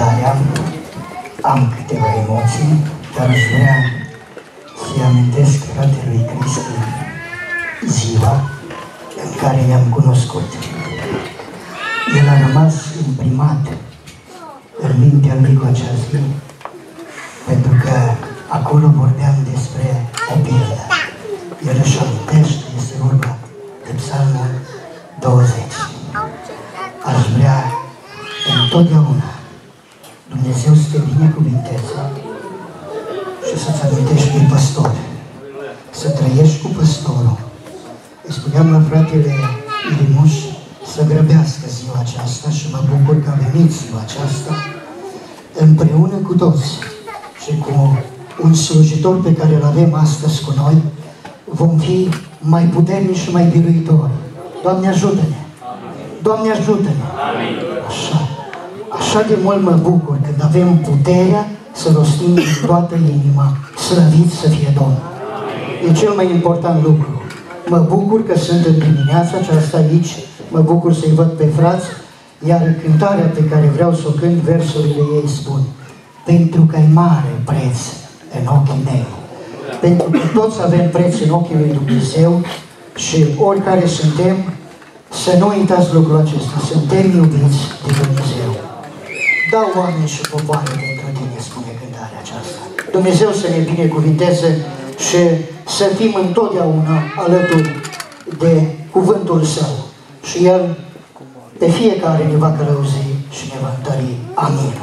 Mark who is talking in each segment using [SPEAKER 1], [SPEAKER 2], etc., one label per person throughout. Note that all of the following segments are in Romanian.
[SPEAKER 1] cântarea. Am câteva emoții, dar aș vrea să-i amintesc fratelui Cristi ziua în care i-am cunoscut. El a rămas imprimat în mintea lui cu acea zi, pentru că acolo vorbeam despre o pildă. El își amintește, este vorba de Psalmul 20. Aș vrea întotdeauna Dumnezeu să te binecuvinteze și să-ți amintești pe păstor, să trăiești cu păstorul. Îi spuneam la fratele Irimuș să grăbească ziua aceasta și mă bucur că a venit ziua aceasta împreună cu toți și cu un slujitor pe care îl avem astăzi cu noi, vom fi mai puternici și mai biruitori. Doamne ajută-ne! Doamne ajută-ne! Așa de mult mă bucur când avem puterea să rostim din toată inima, slăvit să fie Domnul. E cel mai important lucru. Mă bucur că sunt în dimineața aceasta aici, mă bucur să-i văd pe frați, iar cântarea pe care vreau să o cânt, versurile ei spun: pentru că ai mare preț în ochii mei. Pentru că toți avem preț în ochii lui Dumnezeu și oricare suntem, să nu uitați lucrul acesta, suntem iubiți de Dumnezeu. Dau oameni și popoare pentru tine, spune cântarea aceasta. Dumnezeu să ne binecuvinteze și să fim întotdeauna alături de cuvântul Său. Și El pe fiecare ne va călăuzi și ne va întări. Amin.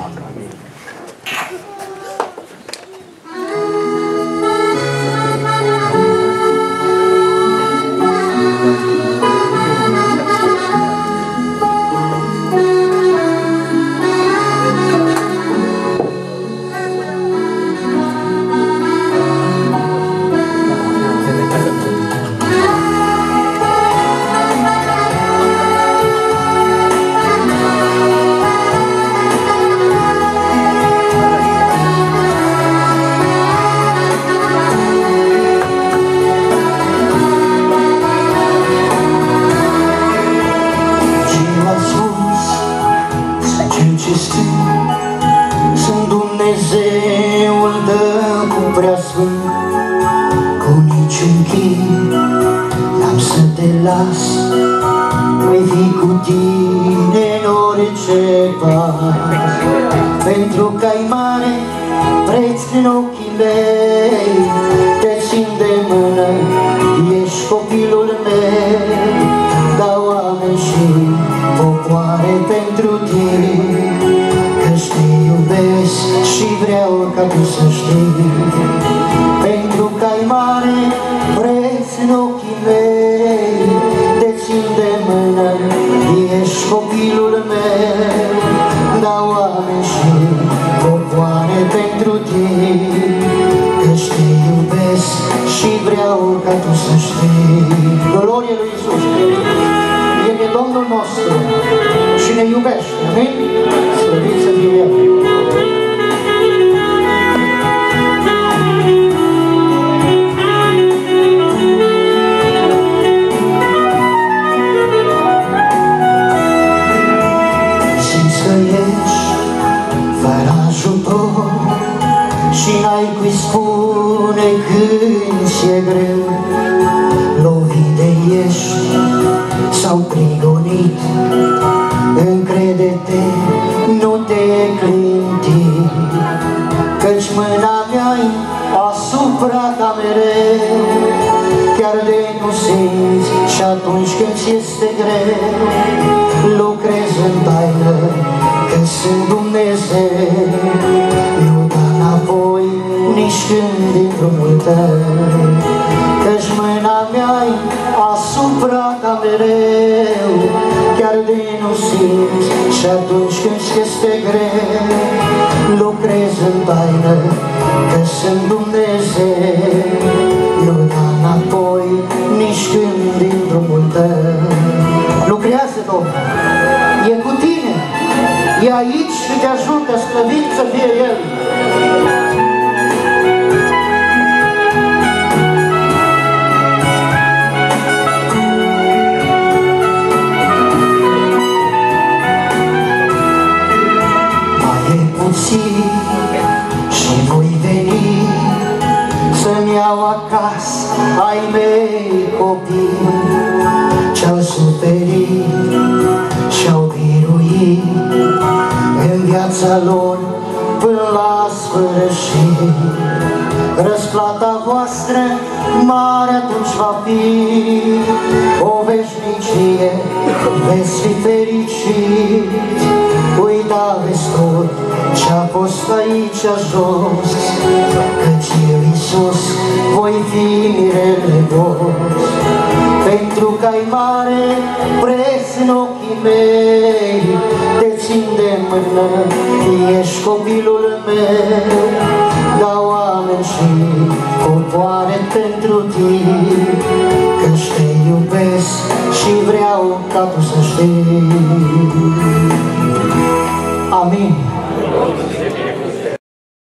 [SPEAKER 2] Pentru că ai mare preț în ochii mei, te țin de mână, ești copilul meu. Dau oameni și popoare pentru tine, că-și te iubesc și vreau ca tu să știi. Pentru că ai mare preț în ochii mei, te țin de mână, ești copilul meu. Dau oameni și popoare pentru tine, că-și te iubesc și vreau ca tu să știi. Glorie lui Iisus, El e Domnul nostru și ne iubește. Amin? Slăvit să fie El. Și n-ai cui spune când ți-e greu, lovit de ești sau prigonit, încrede-te, nu te clinti, căci mâna mea-i asupra ta mereu, chiar de nu simți și atunci când ți este greu, lucrez în taină, că sunt Dumnezeu, nu da înapoi nici când din drumul tău, căci mâna mea-i asupra ta mereu, chiar de nu simți și atunci când ți este greu, lucrez în taină, că sunt Dumnezeu, nu da înapoi nici când din drumul tău. Lucrează, Domnul, e cu tine, e aici și te ajută, slăvit să fie El. Mai e suferit și-au biruit în viața lor până la sfârșit. Răsplata voastră mare atunci va fi, o veșnicie veți fi fericiți. Uitați tot ce-a fost aici jos, căci eu, Iisus, voi fi mirele vos. Pentru că ai mare preț în ochii mei, te țin de mână, ești copilul meu. Dau oameni și popoare pentru tine, căci te iubesc și vreau ca tu să știi. Amin.